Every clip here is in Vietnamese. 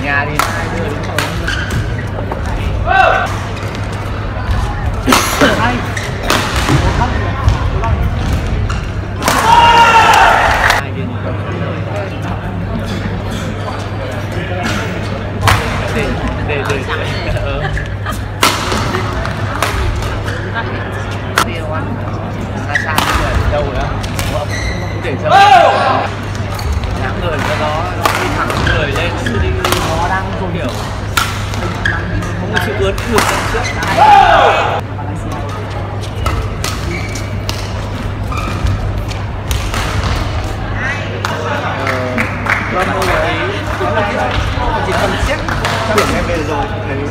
nhà thì hai đứa đứng ngồi hay để ra xa đâu đó không để sâu sáng người cho nó đi thẳng người lên đi nó đang không hiểu không có chịu ướt ngược trước chỉ cần xét điểm em về rồi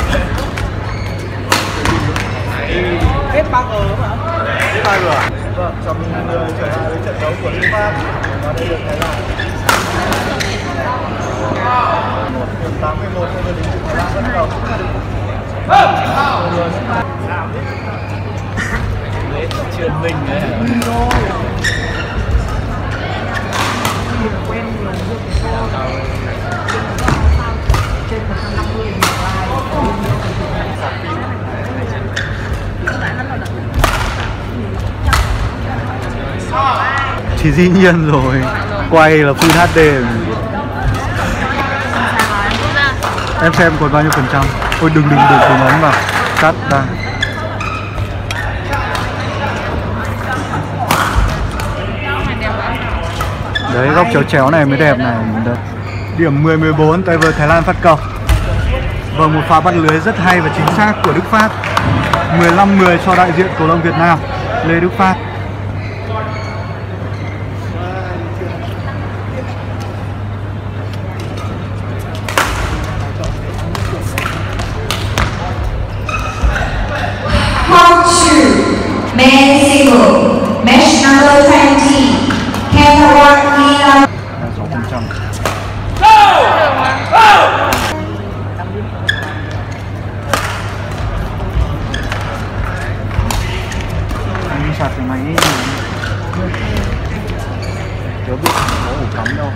thấy hết 3 giờ mà hết 3 giờ à? Vâng, chào mừng mọi người trở lại với trận đấu của Đức Pháp và đây được Thái Lan 81 cho đến Thái Lan vẫn đầu đấy truyền mình đấy quen nhiều trên 150 Thì dĩ nhiên rồi, quay là Full HD. Em xem còn bao nhiêu phần trăm? Ôi đừng ấn vào, cắt ra. Đấy, góc chéo chéo này mới đẹp này. Điểm 10-14 tay vợt Thái Lan phát cầu. Vâng, một pha bắt lưới rất hay và chính xác của Đức Phát. 15-10 cho đại diện cầu lông Việt Nam, Lê Đức Phát. Men single, match number 20, Kentawa Ina. Anh sạc cái máy chớ bị có ổ cắm đâu.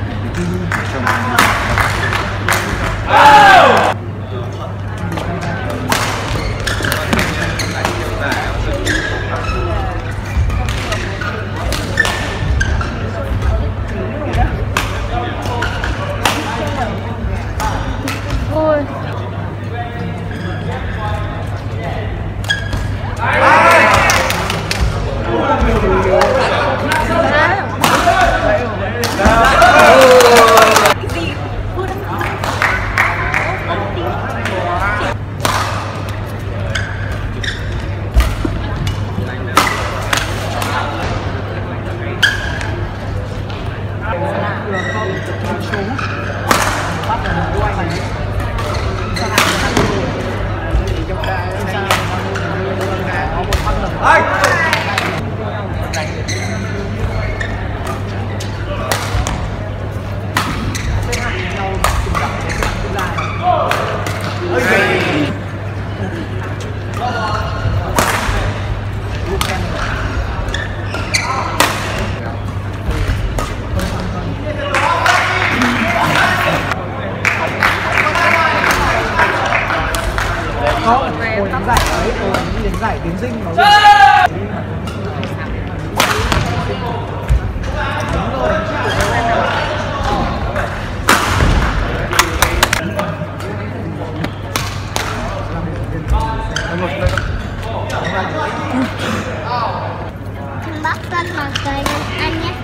giải tiến dinh nó bắt tên bằng cây anh nhé.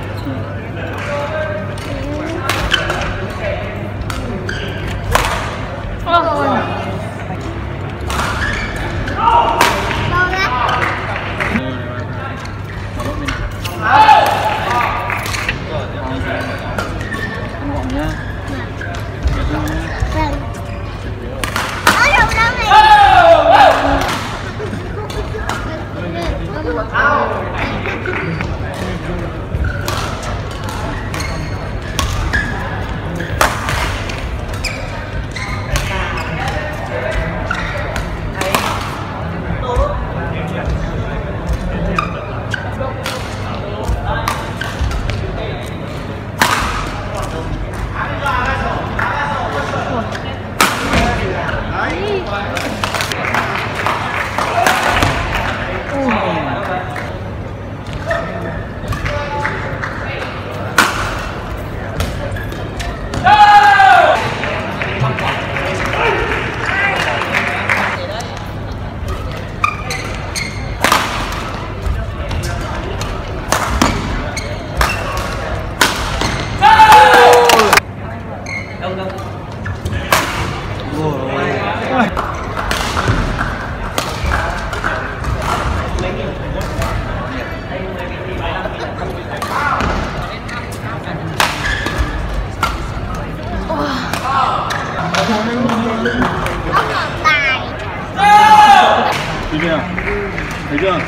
Thấy chưa? Thấy chưa?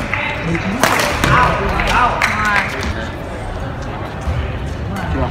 Chưa?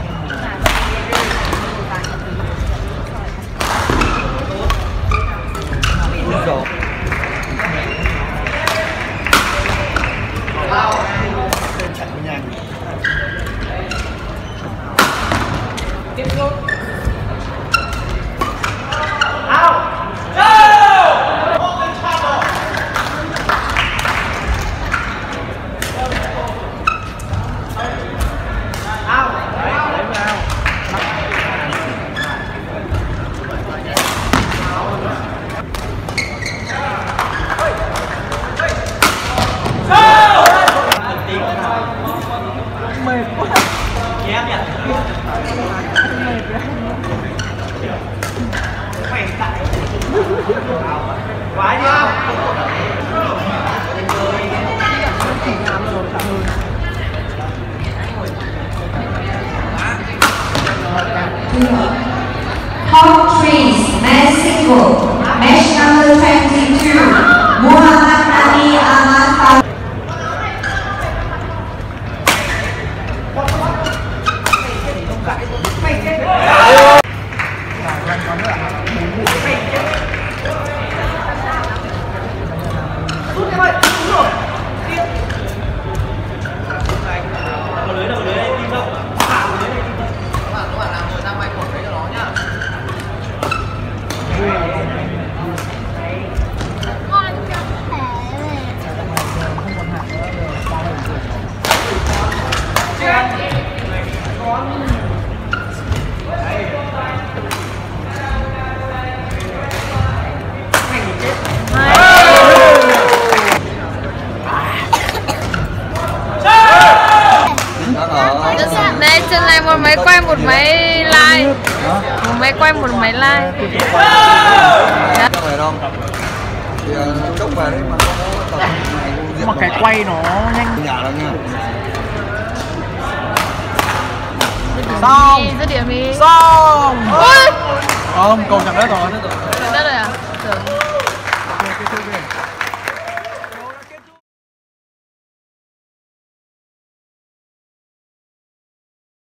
Top trees, men's single, match number 22, Muhammad Nabi Ahmad. Con trong thể Đây chân này một máy quay một máy like. Một máy quay một máy like. Phải không? Thì chốc về đấy mà có tập mà cái quay nó nhanh. nhà lắm nha. Xong. Dứt điểm đi. Xong. Ôi. Không, cầu chẳng hết rồi.